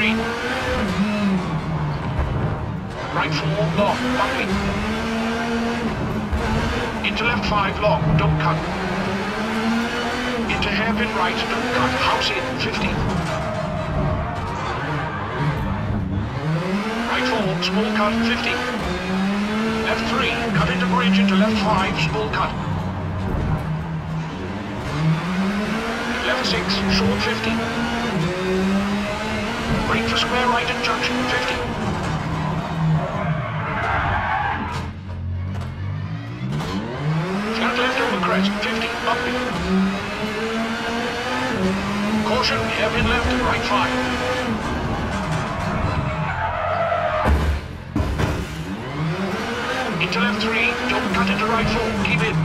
3. Right 4, long, bumping. Into left 5, long, don't cut. Into hairpin right, don't cut, house in, 50. Right 4, small cut, 50. Left 3, cut into bridge into left 5, small cut. Left 6, short 50. Brake for square right at junction, 50. Flat left over crest, 50, bumping. Caution, hairpin left and right 5. Into left 3, don't cut into right 4, keep in.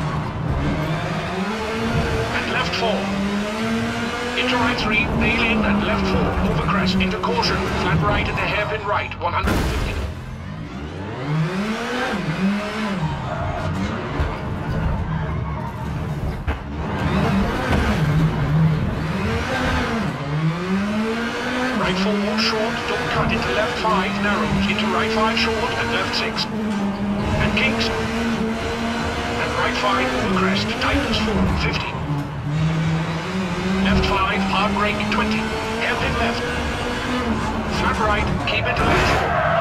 And left 4. Into right 3, nail in and left 4, over crest, into caution, flat right and a hairpin right, 150. Right 4, short, don't cut into left 5, narrows, into right 5, short, and left 6. And kinks. And right 5, over crest, tightens 4, 50. Left 5, hard brake, 20. Hairpin left. Flat right, keep into left 4.